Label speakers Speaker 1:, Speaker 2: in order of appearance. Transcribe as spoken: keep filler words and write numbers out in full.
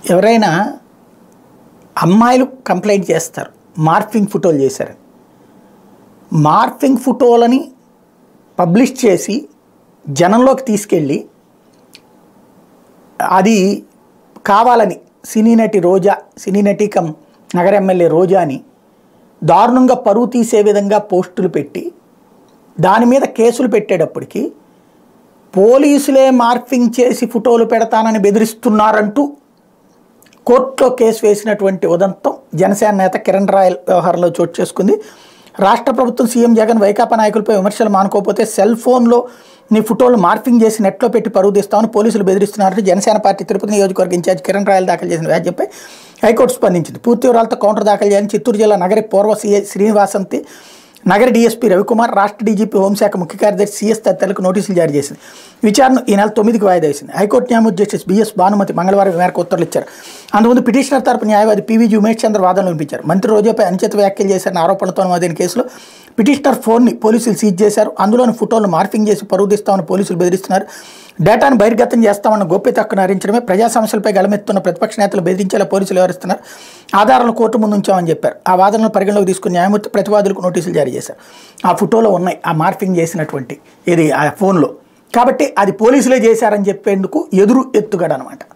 Speaker 1: ఎవరైనా అమ్మాయిలు కంప్లైంట్ చేస్తారు మార్ఫింగ్ ఫోటోలు చేశారని. మార్ఫింగ్ ఫోటోలని పబ్లిష్ చేసి జనంలోకి తీసుకెళ్ళి అది కావాలని సినీ నటి రోజా సినీ నటి కమ్ నగర ఎమ్మెల్యే రోజాని దారుణంగా పరువు తీసే విధంగా పోస్టులు పెట్టి దాని మీద కేసులు పెట్టేటప్పటికి పోలీసులే మార్ఫింగ్ చేసి ఫోటోలు పెడతానని బెదిరిస్తున్నారంటూ కోర్టులో కేసు వేసినటువంటి ఉదంతం జనసేన నేత కిరణ్ రాయల్ వ్యవహారంలో చోటు చేసుకుంది. రాష్ట్ర ప్రభుత్వం సీఎం జగన్ వైకాపా నాయకులపై విమర్శలు మానుకోకపోతే సెల్ ఫోన్లో నీ ఫోటోలు మార్ఫింగ్ చేసి నెట్లో పెట్టి పరువు తీస్తామని పోలీసులు బెదిరిస్తున్నారంటూ జనసేన పార్టీ తిరుపతి నియోజకవర్గ ఇన్ఛార్జ్ కిరణ్ రాయల్ దాఖలు చేసిన వ్యాజ్యంపై హైకోర్టు స్పందించింది. పూర్తి వివరాలతో కౌంటర్ దాఖలు చేయాలని చిత్తూరు జిల్లా నగరి పూర్వ సీఐ శ్రీనివాసంతి, నగర డీఎస్పీ రవికుమార్, రాష్ట్ర డీజీపీ హోంశాఖ ముఖ్య కార్యదర్శి సిఎస్ తదితరులకు నోటీసులు జారీ చేసింది. విచారణ ఈ నెల తొమ్మిదికి వాయిదా వేసింది. హైకోర్టు న్యాయమూర్తి జస్టిస్ బిఎస్ భానుమతి మంగళవారం మేరకు ఉత్తర్వులు ఇచ్చారు. అందుముందు పిటిషనర్ తరపు న్యాయవాది పీవీజీ ఉమేష్ చంద్ర వాదనలు వినిపించారు. మంత్రి రోజాపై అనుచిత వ్యాఖ్యలు చేశారన్న ఆరోపణలతో నమోదైన కేసులో పిటిషనర్ ఫోన్ని పోలీసులు సీజ్ చేశారు. అందులోని ఫోటోలను మార్ఫింగ్ చేసి పరువు తీస్తామని పోలీసులు బెదిరిస్తున్నారు. డేటాను బహిర్గతం చేస్తామన్న గోప్యత హక్కును హరించడమే ప్రజా సమస్యలపై గళమెత్తున్న ప్రతిపక్ష నేతలు బెదిరించేలా పోలీసులు వ్యవహరిస్తున్నారు. ఆధారాలను కోర్టు ముందు ఉంచామని చెప్పారు. ఆ వాదనలు పరిగణలోకి తీసుకుని న్యాయమూర్తి ప్రతివాదులకు నోటీసులు జారీ చేశారు. ఆ ఫోటోలో ఉన్నాయి ఆ మార్ఫింగ్ చేసినటువంటి ఇది ఆ ఫోన్లో, కాబట్టి అది పోలీసులే చేశారని చెప్పేందుకు ఎదురు ఎత్తుగడ అనమాట.